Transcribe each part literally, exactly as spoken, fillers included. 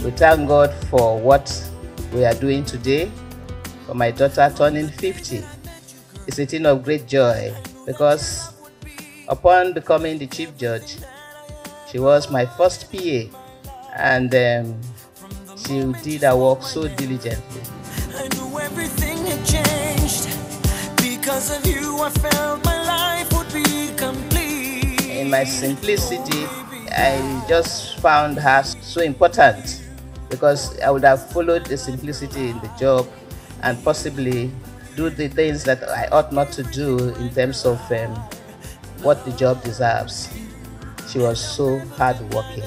We thank God for what we are doing today, for my daughter turning fifty. It's a thing of great joy because upon becoming the chief judge, she was my first P A, and um, she did her work so diligently. I knew everything had changed. Because of you, I felt my life would be complete. In my simplicity, I just found her so important because I would have followed the simplicity in the job and possibly do the things that I ought not to do in terms of um, what the job deserves. She was so hardworking.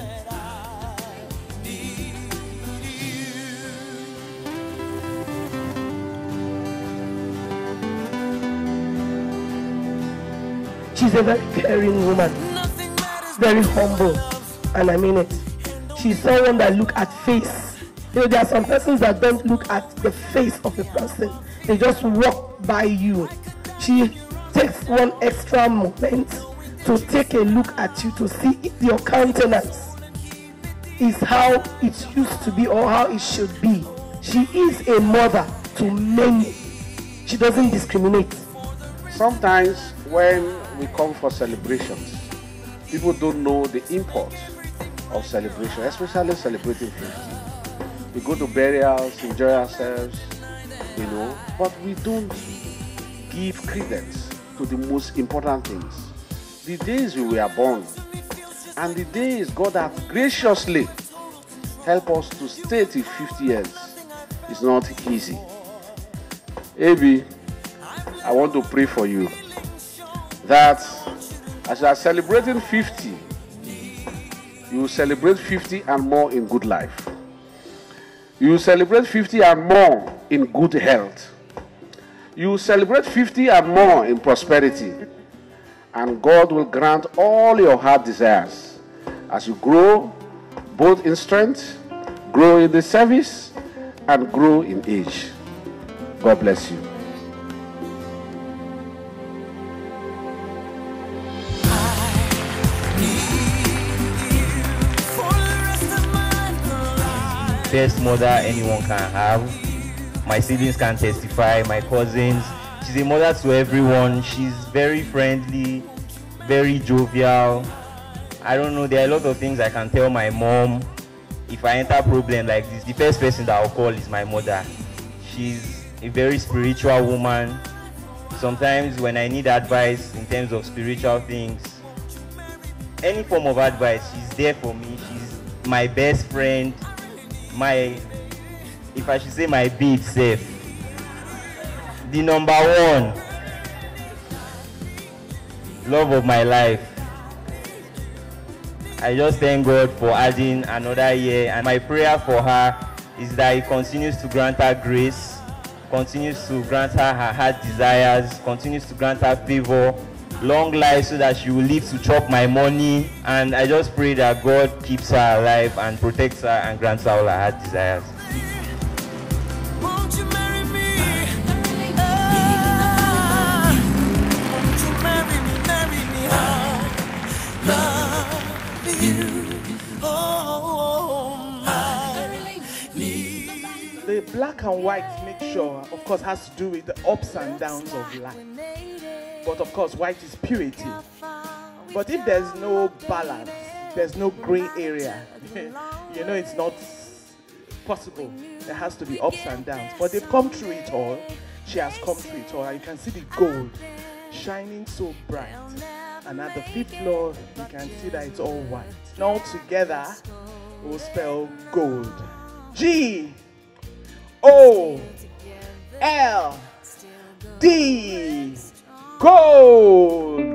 She's a very caring woman, very humble, and I mean it. She's someone that look at face. You know, there are some persons that don't look at the face of a person. They just walk by you. She takes one extra moment to take a look at you to see if your countenance is how it used to be or how it should be. She is a mother to many. She doesn't discriminate. Sometimes when we come for celebrations, people don't know the import of celebration, especially celebrating fifty. We go to burials, enjoy ourselves, you know, but we don't give credence to the most important things. The days we were born and the days God has graciously helped us to stay till fifty years is not easy. Abi, I want to pray for you that as you are celebrating fifty, you will celebrate fifty and more in good life. You will celebrate fifty and more in good health. You will celebrate fifty and more in prosperity. And God will grant all your heart desires as you grow both in strength, grow in the service, and grow in age. God bless you. Best mother anyone can have. My siblings can testify, my cousins. She's a mother to everyone. She's very friendly, very jovial. I don't know, there are a lot of things I can tell my mom. If I enter a problem like this, the first person that I'll call is my mother. She's a very spiritual woman. Sometimes when I need advice in terms of spiritual things, any form of advice, she's there for me. She's my best friend. My, if I should say my babe safe, the number one love of my life. I just thank God for adding another year, and my prayer for her is that He continues to grant her grace, continues to grant her her heart desires, continues to grant her favor, long life so that she will live to chop my money. And I just pray that God keeps her alive and protects her and grants her all her heart desires. Won't you marry me? Ah, won't you marry me, marry me? I love you. Oh, I need. The black and white mixture, of course, has to do with the ups and downs of life. But of course, white is purity. But if there's no balance, there's no gray area, you know it's not possible. There has to be ups and downs. But they've come through it all. She has come through it all. And you can see the gold shining so bright. And at the fifth floor, you can see that it's all white. And all together, we'll spell gold. G O L D. Gold! You're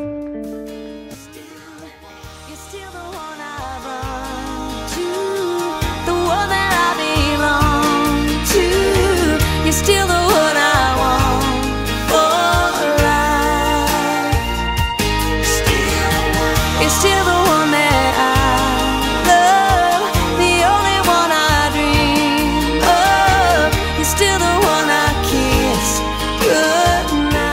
still the one I run to, the one that I belong to. You're still the one I want for life. You're still the one that I love, the only one I dream of. You're still the one I kiss. Good night.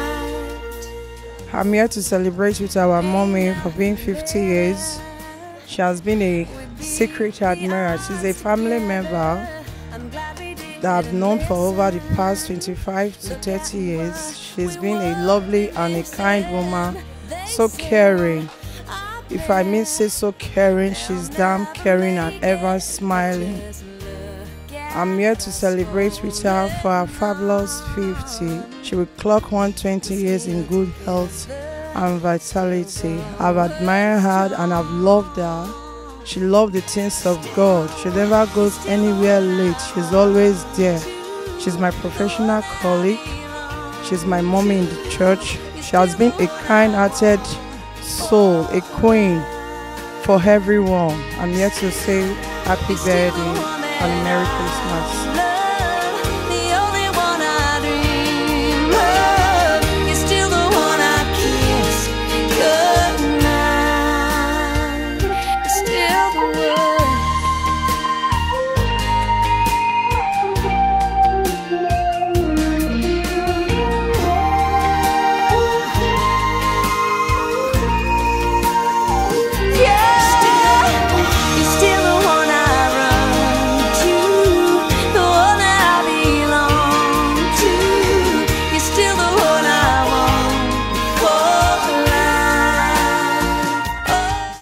I'm here to celebrate with our mommy for being fifty years. She has been a secret admirer. She's a family member that I've known for over the past twenty-five to thirty years. She's been a lovely and a kind woman, so caring. If I may say so caring, she's damn caring and ever smiling. I'm here to celebrate with her for her fabulous fifty. She will clock one hundred twenty years in good health and vitality. I've admired her and I've loved her. She loves the things of God. She never goes anywhere late. She's always there. She's my professional colleague. She's my mommy in the church. She has been a kind-hearted soul, a queen for everyone. I'm here to say happy birthday and Merry Christmas.